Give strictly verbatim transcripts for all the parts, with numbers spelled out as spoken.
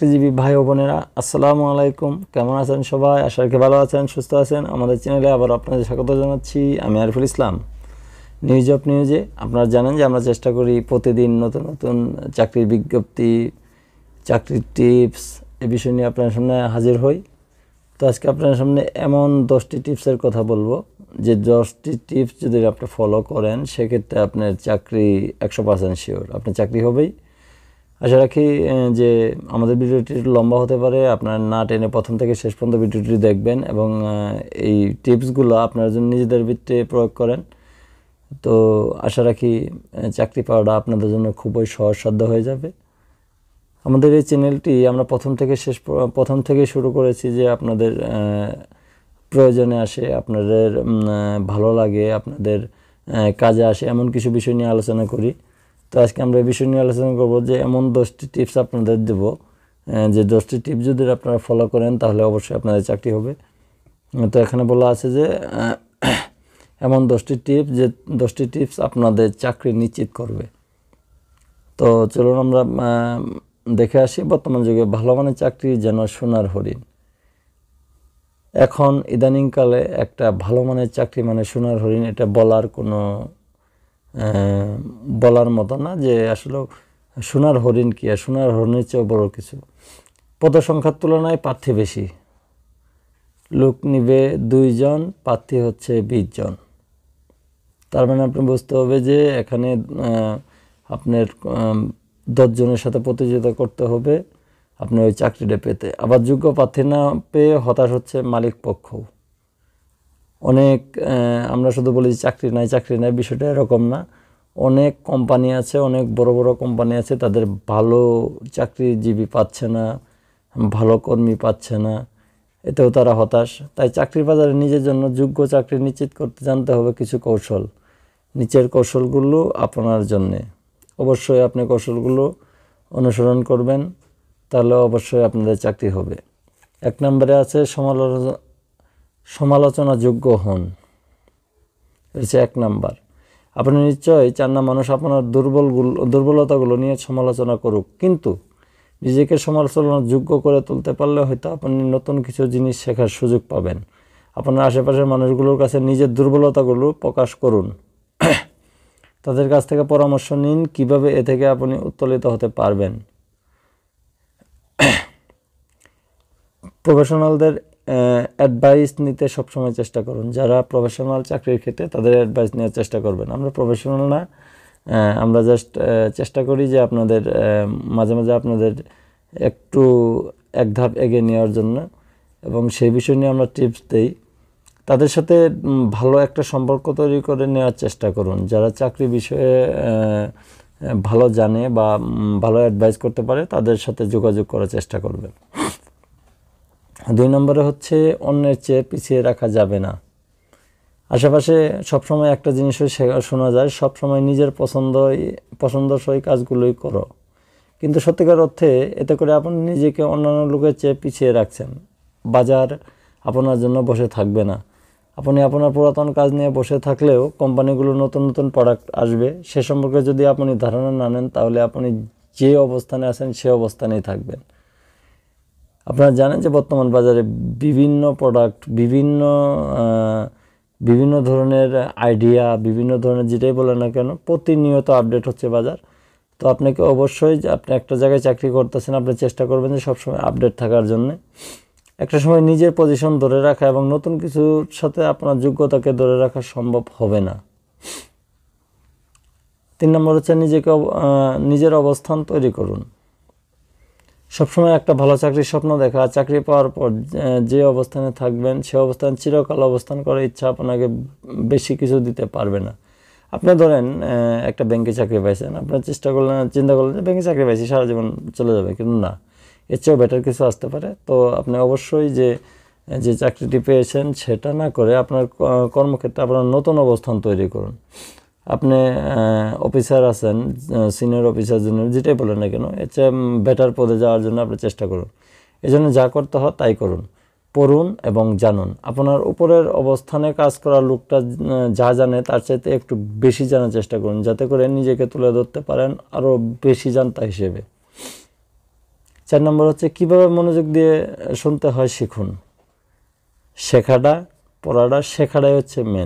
চাকরিজীবী ভাই ও বোনেরা আসসালামু আলাইকুম। কেমন আছেন সবাই? আশা করি ভালো আছেন, সুস্থ আছেন। আমাদের চ্যানেলে আবার আপনাদের স্বাগত জানাচ্ছি। আমি আরিফুল ইসলাম, নিউজ অফ নিউজে। আপনারা জানেন যে আমরা চেষ্টা করি প্রতিদিন নতুন নতুন চাকরির বিজ্ঞপ্তি, চাকরির টিপস এ বিষয় নিয়ে আপনার সামনে হাজির হই। তো আজকে আপনার সামনে এমন দশটি টিপসের কথা বলবো যে দশটি টিপস যদি আপনি ফলো করেন সেক্ষেত্রে আপনার চাকরি একশো পার্সেন্ট শিওর, আপনার চাকরি হবেই। আশা রাখি যে আমাদের ভিডিওটি লম্বা হতে পারে, আপনার না টেনে প্রথম থেকে শেষ পর্যন্ত ভিডিওটি দেখবেন এবং এই টিপসগুলো আপনার জন্য নিজেদের ভিত্তিতে প্রয়োগ করেন। তো আশা রাখি চাকরি পাওয়াটা আপনাদের জন্য খুবই সহজসাধ্য হয়ে যাবে। আমাদের এই চ্যানেলটি আমরা প্রথম থেকে শেষ প্রথম থেকে শুরু করেছি যে আপনাদের প্রয়োজনে আসে, আপনাদের ভালো লাগে, আপনাদের কাজে আসে এমন কিছু বিষয় নিয়ে আলোচনা করি। তো আজকে আমরা এই বিষয় নিয়ে আলোচনা করব যে এমন দশটি টিপস আপনাদের দেব যে দশটি টিপস যদি আপনারা ফলো করেন তাহলে অবশ্যই আপনাদের চাকরি হবে। তো এখানে বলা আছে যে এমন দশটি টিপস যে দশটি টিপস আপনাদের চাকরি নিশ্চিত করবে। তো চলুন আমরা দেখে আসি। বর্তমান যুগে ভালো মানের চাকরি যেন সোনার হরিণ। এখন ইদানিংকালে একটা ভালো মানের চাকরি মানে সোনার হরিণ, এটা বলার কোনো বলার মতো না যে আসলে সোনার হরিণ কি, আর সোনার হরিণের চেয়েও বড় কিছু। পদসংখ্যার তুলনায় প্রার্থী বেশি, লোক নিবে দুইজন, প্রার্থী হচ্ছে বিশ জন। তার মানে আপনি বুঝতে হবে যে এখানে আপনার দশজনের সাথে প্রতিযোগিতা করতে হবে আপনার ওই চাকরিটা পেতে। আবার যোগ্য প্রার্থী না পেয়ে হতাশ হচ্ছে মালিক পক্ষ। অনেক আমরা শুধু বলি চাকরি নাই চাকরি নাই, বিষয়টা এরকম না। অনেক কোম্পানি আছে, অনেক বড় বড় কোম্পানি আছে, তাদের ভালো চাকরিজীবী পাচ্ছে না, ভালো কর্মী পাচ্ছে না, এতেও তারা হতাশ। তাই চাকরির বাজারে নিজের জন্য যোগ্য চাকরি নিশ্চিত করতে জানতে হবে কিছু কৌশল। নিচের কৌশলগুলো আপনার জন্যে, অবশ্যই আপনি কৌশলগুলো অনুসরণ করবেন, তাহলে অবশ্যই আপনাদের চাকরি হবে। এক নম্বরে আছে সমালোচনা সমালোচনা যোগ্য হন। হচ্ছে এক নাম্বার। আপনি নিশ্চয়ই চান না মানুষ আপনার দুর্বলগুলো দুর্বলতাগুলো নিয়ে সমালোচনা করুক, কিন্তু নিজেকে সমালোচনার যোগ্য করে তুলতে পারলে হয়তো আপনি নতুন কিছু জিনিস শেখার সুযোগ পাবেন। আপনার আশেপাশের মানুষগুলোর কাছে নিজের দুর্বলতাগুলো প্রকাশ করুন, তাদের কাছ থেকে পরামর্শ নিন কিভাবে এ থেকে আপনি উত্তোলিত হতে পারবেন। প্রফেশনালদের অ্যাডভাইস নিতে সবসময় চেষ্টা করুন। যারা প্রফেশনাল চাকরির ক্ষেত্রে তাদের অ্যাডভাইস নেওয়ার চেষ্টা করবেন। আমরা প্রফেশনাল না, আমরা জাস্ট চেষ্টা করি যে আপনাদের মাঝে মাঝে আপনাদের একটু এক ধাপ এগিয়ে নেওয়ার জন্য, এবং সেই বিষয় নিয়ে আমরা টিপস দেই। তাদের সাথে ভালো একটা সম্পর্ক তৈরি করে নেওয়ার চেষ্টা করুন। যারা চাকরি বিষয়ে ভালো জানে বা ভালো অ্যাডভাইস করতে পারে তাদের সাথে যোগাযোগ করার চেষ্টা করবেন। দুই নম্বরে হচ্ছে অন্যের চেয়ে পিছিয়ে রাখা যাবে না। আশেপাশে সবসময় একটা জিনিসই শোনা যায়, সবসময় নিজের পছন্দ পছন্দসই কাজগুলোই করো, কিন্তু সত্যিকার অর্থে এতে করে আপনি নিজেকে অন্যান্য লোকের চেয়ে পিছিয়ে রাখছেন। বাজার আপনার জন্য বসে থাকবে না। আপনি আপনার পুরাতন কাজ নিয়ে বসে থাকলেও কোম্পানিগুলো নতুন নতুন প্রোডাক্ট আসবে, সে সম্পর্কে যদি আপনি ধারণা না নেন তাহলে আপনি যে অবস্থানে আছেন সে অবস্থানেই থাকবেন। আপনারা জানেন যে বর্তমান বাজারে বিভিন্ন প্রোডাক্ট, বিভিন্ন বিভিন্ন ধরনের আইডিয়া, বিভিন্ন ধরনের যেটাই বলেন না কেন প্রতিনিয়ত আপডেট হচ্ছে বাজার। তো আপনাকে অবশ্যই, আপনি একটা জায়গায় চাকরি করতেছেন, আপনি চেষ্টা করবেন যে সবসময় আপডেট থাকার জন্য। একটা সময় নিজের পজিশন ধরে রাখা এবং নতুন কিছুর সাথে আপনার যোগ্যতাকে ধরে রাখা সম্ভব হবে না। তিন নম্বর হচ্ছে নিজেকে নিজের অবস্থান তৈরি করুন। সবসময় একটা ভালো চাকরির স্বপ্ন দেখা, চাকরি পাওয়ার পর যে অবস্থানে থাকবেন সে অবস্থান চিরকাল অবস্থান করার ইচ্ছা আপনাকে বেশি কিছু দিতে পারবে না। আপনি ধরেন একটা ব্যাংকে চাকরি পাইছেন, আপনার চেষ্টা করলেন, চিন্তা করলেন যে ব্যাংকে চাকরি পাইছি সারা জীবন চলে যাবে, কিন্তু না, এর চেয়েও বেটার কিছু আসতে পারে। তো আপনি অবশ্যই যে যে চাকরিটি পেয়েছেন সেটা না করে আপনার কর্মক্ষেত্রে আপনার নতুন অবস্থান তৈরি করুন। আপনি অফিসার আছেন, সিনিয়র অফিসার, জুনিয়র যেটাই বলেন না কেন, এর চেয়ে বেটার পদে যাওয়ার জন্য আপনি চেষ্টা করুন। এই জন্য যা করতে হয় তাই করুন। পড়ুন এবং জানুন। আপনার উপরের অবস্থানে কাজ করা লোকটা যা জানে তার চাইতে একটু বেশি জানার চেষ্টা করুন, যাতে করে নিজেকে তুলে ধরতে পারেন আরও বেশি জানতা হিসেবে। চার নম্বর হচ্ছে কিভাবে মনোযোগ দিয়ে শুনতে হয় শিখুন। শেখাটা পড়াটা শেখাটাই হচ্ছে মেন।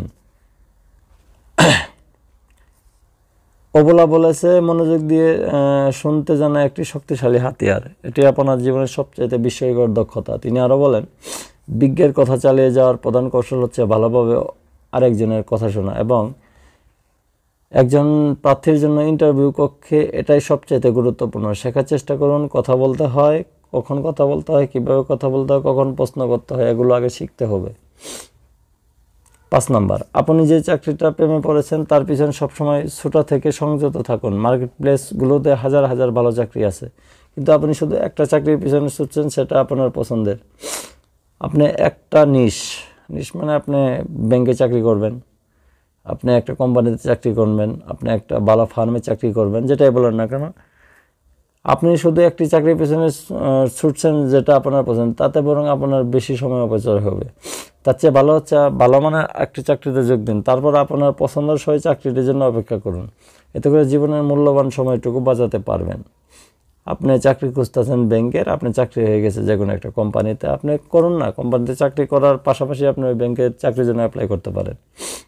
অবলা বলেছে মনোযোগ দিয়ে শুনতে জানা একটি শক্তিশালী হাতিয়ার, এটি আপনার জীবনের সবচেয়ে বিস্ময়কর দক্ষতা। তিনি আরও বলেন, বিজ্ঞের কথা চালিয়ে যাওয়ার প্রধান কৌশল হচ্ছে ভালোভাবে আরেকজনের কথা শোনা, এবং একজন প্রার্থীর জন্য ইন্টারভিউ কক্ষে এটাই সবচেয়ে গুরুত্বপূর্ণ। শেখার চেষ্টা করুন, কথা বলতে হয়, কখন কথা বলতে হয়, কীভাবে কথা বলতে হয়, কখন প্রশ্ন করতে হয়, এগুলো আগে শিখতে হবে। পাঁচ নাম্বার, আপনি যে চাকরিটা প্রেমে পড়েছেন তার পিছনে সবসময় ছোটা থেকে সংযত থাকুন। মার্কেট প্লেসগুলোতে হাজার হাজার ভালো চাকরি আছে, কিন্তু আপনি শুধু একটা চাকরির পিছনে ছুটছেন, সেটা আপনার পছন্দের। আপনি একটা নিশ নিশ মানে আপনি ব্যাংকে চাকরি করবেন, আপনি একটা কোম্পানিতে চাকরি করবেন, আপনি একটা ভালো ফার্মে চাকরি করবেন, যেটাই বলেন না কেন, আপনি শুধু একটি চাকরির পেছনে ছুটছেন যেটা আপনার পছন্দ, তাতে বরং আপনার বেশি সময় অপচয় হবে। তার চেয়ে ভালো হচ্ছে ভালো মানে একটি চাকরিতে যোগ দিন, তারপর আপনার পছন্দের সহ চাকরিটির জন্য অপেক্ষা করুন। এতে করে জীবনের মূল্যবান সময়টুকু বাঁচাতে পারবেন। আপনি চাকরি খুঁজতেছেন ব্যাংকের, আপনি চাকরি হয়ে গেছে যে কোনো একটা কোম্পানিতে, আপনি করুন না, কোম্পানিতে চাকরি করার পাশাপাশি আপনি ওই ব্যাংকের চাকরির জন্য অ্যাপ্লাই করতে পারেন।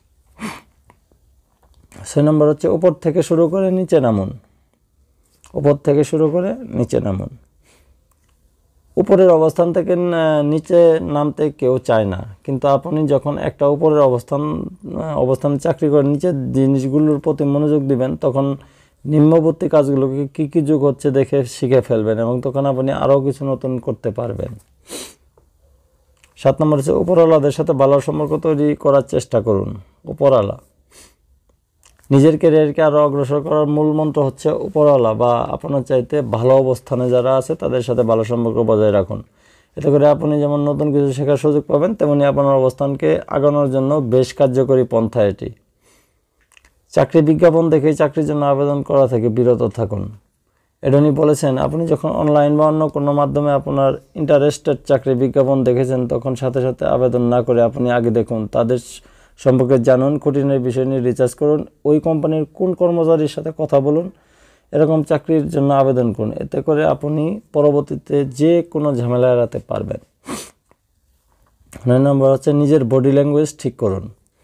ছয় নম্বর হচ্ছে উপর থেকে শুরু করে নিচে নামুন। উপর থেকে শুরু করে নিচে নামুন। উপরের অবস্থান থেকে নিচে নামতে কেউ চায় না, কিন্তু আপনি যখন একটা উপরের অবস্থান অবস্থানে চাকরি করে নিচের জিনিসগুলোর প্রতি মনোযোগ দিবেন, তখন নিম্নবর্তী কাজগুলোকে কী কী যোগ হচ্ছে দেখে শিখে ফেলবেন, এবং তখন আপনি আরও কিছু নতুন করতে পারবেন। সাত নম্বর হচ্ছে উপরওয়ালাদের সাথে ভালো সম্পর্ক তৈরি করার চেষ্টা করুন। উপরওয়ালা নিজের ক্যারিয়ারকে আরও অগ্রসর করার মূল মন্ত্র হচ্ছে উপরওয়ালা বা আপনার চাইতে ভালো অবস্থানে যারা আছে তাদের সাথে ভালো সম্পর্ক বজায় রাখুন। এতে করে আপনি যেমন নতুন কিছু শেখার সুযোগ পাবেন, তেমনি আপনার অবস্থানকে আগানোর জন্য বেশ কার্যকরী পন্থা এটি। চাকরি বিজ্ঞাপন দেখে চাকরির জন্য আবেদন করা থেকে বিরত থাকুন। এডনি বলেছেন, আপনি যখন অনলাইন বা অন্য কোনো মাধ্যমে আপনার ইন্টারেস্টেড চাকরি বিজ্ঞাপন দেখেছেন, তখন সাথে সাথে আবেদন না করে আপনি আগে দেখুন, তাদের সম্পর্কে জানুন, খুঁটিনাটি বিষয় নিয়ে রিসার্চ করুন, ওই কোম্পানির কোন কর্মচারীর সাথে কথা বলুন, এরকম চাকরির জন্য আবেদন করুন। এতে করে আপনি পরবর্তীতে যে কোনো ঝামেলা এড়াতে পারবেন। নয় নম্বর হচ্ছে নিজের বডি ল্যাঙ্গুয়েজ ঠিক করুন।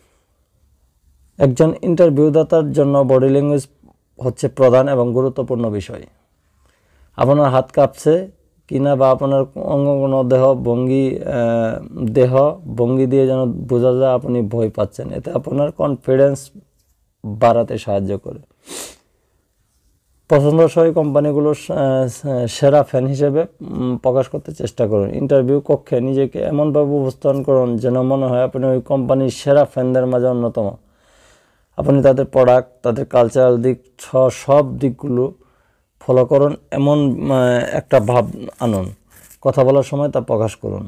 একজন ইন্টারভিউদাতার জন্য বডি ল্যাঙ্গুয়েজ হচ্ছে প্রধান এবং গুরুত্বপূর্ণ বিষয়। আপনার হাত কাঁপছে কিনা বা আপনার অঙ্গ কোনো দেহ ভঙ্গি দেহ ভঙ্গি দিয়ে যেন বোঝা যায় আপনি ভয় পাচ্ছেন, এতে আপনার কনফিডেন্স বাড়াতে সাহায্য করে। পছন্দসই কোম্পানিগুলোর সেরা ফ্যান হিসেবে প্রকাশ করতে চেষ্টা করুন। ইন্টারভিউ কক্ষে নিজেকে এমনভাবে উপস্থাপন করুন যেন মনে হয় আপনি ওই কোম্পানির সেরা ফ্যানদের মাঝে অন্যতম। আপনি তাদের প্রোডাক্ট, তাদের কালচারাল দিক সব দিকগুলো ফলো করুন, এমন একটা ভাব আনুন, কথা বলার সময় তা প্রকাশ করুন।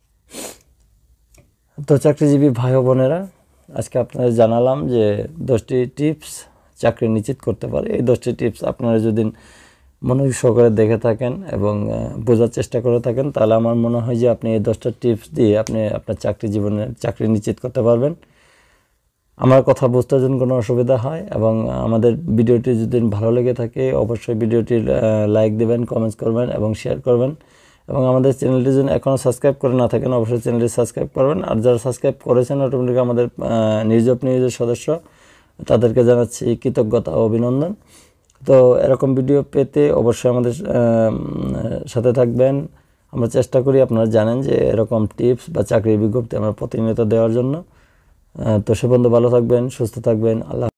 তো চাকরিজীবী ভাই বোনেরা, আজকে আপনাদের জানালাম যে দশটি টিপস চাকরি নিশ্চিত করতে পারে। এই দশটি টিপস আপনারা যদি মনোযোগ সহকারে দেখে থাকেন এবং বোঝার চেষ্টা করে থাকেন, তাহলে আমার মনে হয় যে আপনি এই দশটা টিপস দিয়ে আপনি আপনার চাকরি জীবনে চাকরি নিশ্চিত করতে পারবেন। আমার কথা বুঝতে যদি কোনো অসুবিধা হয় এবং আমাদের ভিডিওটি যদি ভালো লেগে থাকে, অবশ্যই ভিডিওটির লাইক দেবেন, কমেন্টস করবেন এবং শেয়ার করবেন। এবং আমাদের চ্যানেলটি যদি এখনও সাবস্ক্রাইব করে না থাকেন, অবশ্যই চ্যানেলটি সাবস্ক্রাইব করবেন। আর যারা সাবস্ক্রাইব করেছেন অটোমেটিক আমাদের নিউজ অফ নিউজের সদস্য, তাদেরকে জানাচ্ছি কৃতজ্ঞতা ও অভিনন্দন। তো এরকম ভিডিও পেতে অবশ্যই আমাদের সাথে থাকবেন। আমরা চেষ্টা করি, আপনারা জানেন যে এরকম টিপস বা চাকরির বিজ্ঞপ্তি আমরা প্রতিনিয়ত দেওয়ার জন্য। তো সে পর্যন্ত ভালো থাকবেন, সুস্থ থাকবেন। আল্লাহ।